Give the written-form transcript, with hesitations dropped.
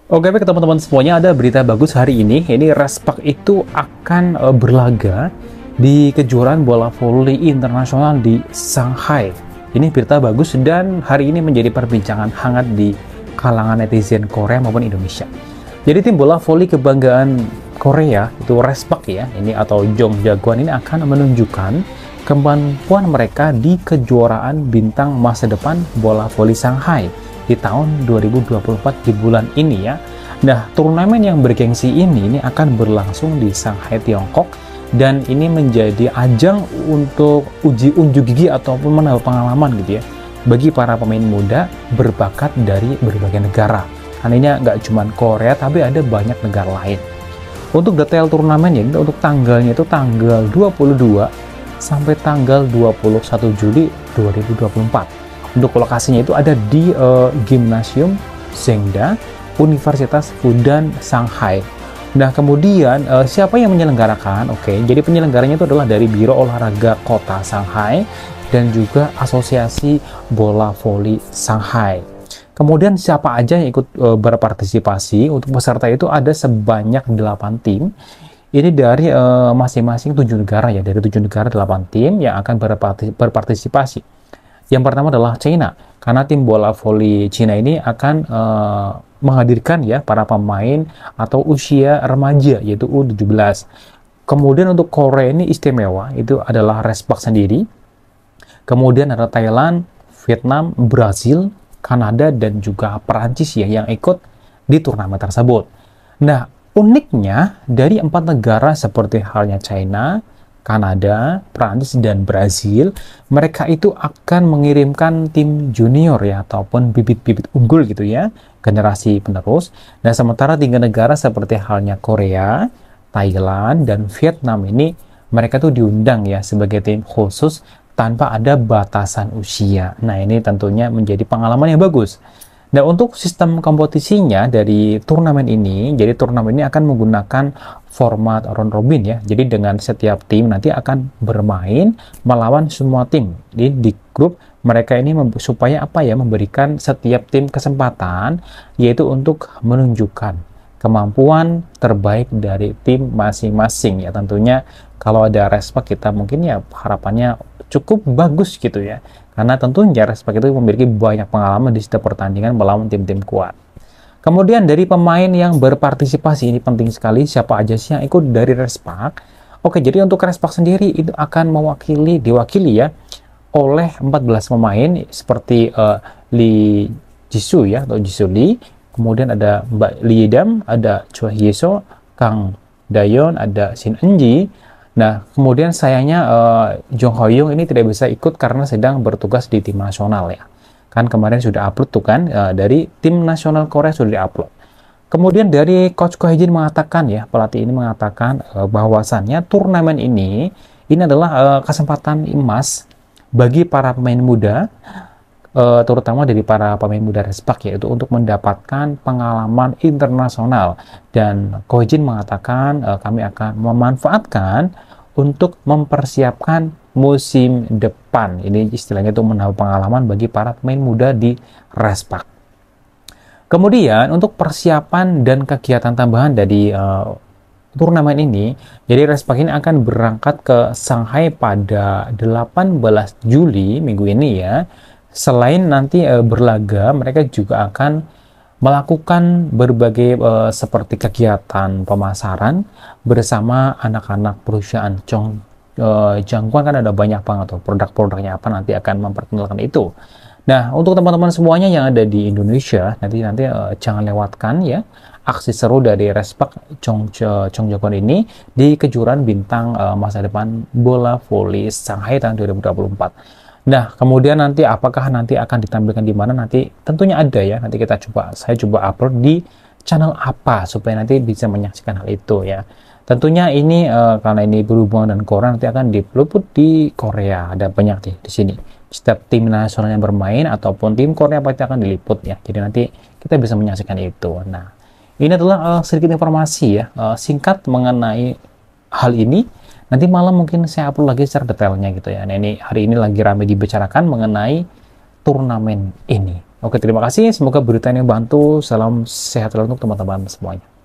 Oke, baik teman-teman semuanya, ada berita bagus hari ini. Ini Respak itu akan berlaga di kejuaraan bola voli internasional di Shanghai. Ini berita bagus dan hari ini menjadi perbincangan hangat di kalangan netizen Korea maupun Indonesia. Jadi tim bola voli kebanggaan Korea itu Respak ya, ini atau Jong Jagoan ini akan menunjukkan kemampuan mereka di kejuaraan bintang masa depan bola voli Shanghai di tahun 2024 di bulan ini ya. Nah, turnamen yang bergengsi ini akan berlangsung di Shanghai, Tiongkok, dan ini menjadi ajang untuk uji unjuk gigi ataupun menambah pengalaman gitu ya bagi para pemain muda berbakat dari berbagai negara. Karena nggak cuma Korea tapi ada banyak negara lain. Untuk detail turnamennya, untuk tanggalnya itu tanggal 22 sampai tanggal 21 Juli 2024. Untuk lokasinya itu ada di Gymnasium Zhengda, Universitas Fudan Shanghai. Nah, kemudian siapa yang menyelenggarakan? Oke, jadi penyelenggaranya itu adalah dari Biro Olahraga Kota Shanghai dan juga Asosiasi Bola Voli Shanghai. Kemudian siapa aja yang ikut berpartisipasi? Untuk peserta itu ada sebanyak 8 tim. Ini dari masing-masing 7 negara ya, dari 7 negara 8 tim yang akan berpartisipasi. Yang pertama adalah China, karena tim bola voli China ini akan menghadirkan ya para pemain atau usia remaja yaitu U17. Kemudian untuk Korea ini istimewa, itu adalah Respak sendiri. Kemudian ada Thailand, Vietnam, Brazil, Kanada dan juga Perancis ya yang ikut di turnamen tersebut. Nah, uniknya dari 4 negara seperti halnya China, Kanada, Prancis, dan Brazil, mereka itu akan mengirimkan tim junior ya, ataupun bibit-bibit unggul gitu ya, generasi penerus. Dan sementara 3 negara seperti halnya Korea, Thailand, dan Vietnam ini, mereka tuh diundang ya sebagai tim khusus tanpa ada batasan usia. Nah, ini tentunya menjadi pengalaman yang bagus. Nah, untuk sistem kompetisinya dari turnamen ini, jadi turnamen ini akan menggunakan format round robin ya. Jadi dengan setiap tim nanti akan bermain melawan semua tim. Jadi di grup mereka ini supaya apa ya, memberikan setiap tim kesempatan yaitu untuk menunjukkan kemampuan terbaik dari tim masing-masing ya. Tentunya kalau ada Respak kita mungkin ya harapannya cukup bagus gitu ya. Karena tentunya Respak itu memiliki banyak pengalaman di setiap pertandingan melawan tim-tim kuat. Kemudian dari pemain yang berpartisipasi, ini penting sekali siapa aja sih yang ikut dari Respak. Oke, jadi untuk Respak sendiri itu akan diwakili ya oleh 14 pemain seperti Lee Jisoo ya atau Jisoo Lee. Kemudian ada Mbak Lee Dam, ada Choi Hye-so, Kang Dayon, ada Shin Eun-ji. Nah, kemudian sayangnya Jong Ho-young ini tidak bisa ikut karena sedang bertugas di tim nasional ya. Kan kemarin sudah upload tuh kan, dari tim nasional Korea sudah di-upload. Kemudian dari Coach Ko Hye-jin mengatakan ya, pelatih ini mengatakan bahwasannya turnamen ini adalah kesempatan emas bagi para pemain muda, terutama dari para pemain muda Respak yaitu untuk mendapatkan pengalaman internasional. Dan Ko Hye-jin mengatakan kami akan memanfaatkan untuk mempersiapkan musim depan. Ini istilahnya itu menambah pengalaman bagi para pemain muda di Respak. Kemudian untuk persiapan dan kegiatan tambahan dari turnamen ini, jadi Respak ini akan berangkat ke Shanghai pada 18 Juli minggu ini ya. Selain nanti berlaga, mereka juga akan melakukan berbagai seperti kegiatan pemasaran bersama anak-anak perusahaan Jangguan, kan ada banyak banget tuh produk-produknya apa nanti akan memperkenalkan itu. Nah, untuk teman-teman semuanya yang ada di Indonesia nanti jangan lewatkan ya aksi seru dari Respak Jongjagon ini di kejuaraan bintang masa depan bola voli Shanghai tahun 2024. Nah, kemudian nanti apakah nanti akan ditampilkan di mana, nanti tentunya ada ya. Nanti saya coba upload di channel apa supaya nanti bisa menyaksikan hal itu ya. Tentunya ini karena ini berhubungan dengan Korea, nanti akan diliput di Korea. Ada banyak di sini. Setiap tim nasional yang bermain ataupun tim Korea pasti akan diliput ya. Jadi nanti kita bisa menyaksikan itu. Nah, ini adalah sedikit informasi ya singkat mengenai hal ini. Nanti malam mungkin saya upload lagi secara detailnya gitu ya. Nah, ini hari ini lagi ramai dibicarakan mengenai turnamen ini. Oke, terima kasih. Semoga berita ini membantu. Salam sehat selalu untuk teman-teman semuanya.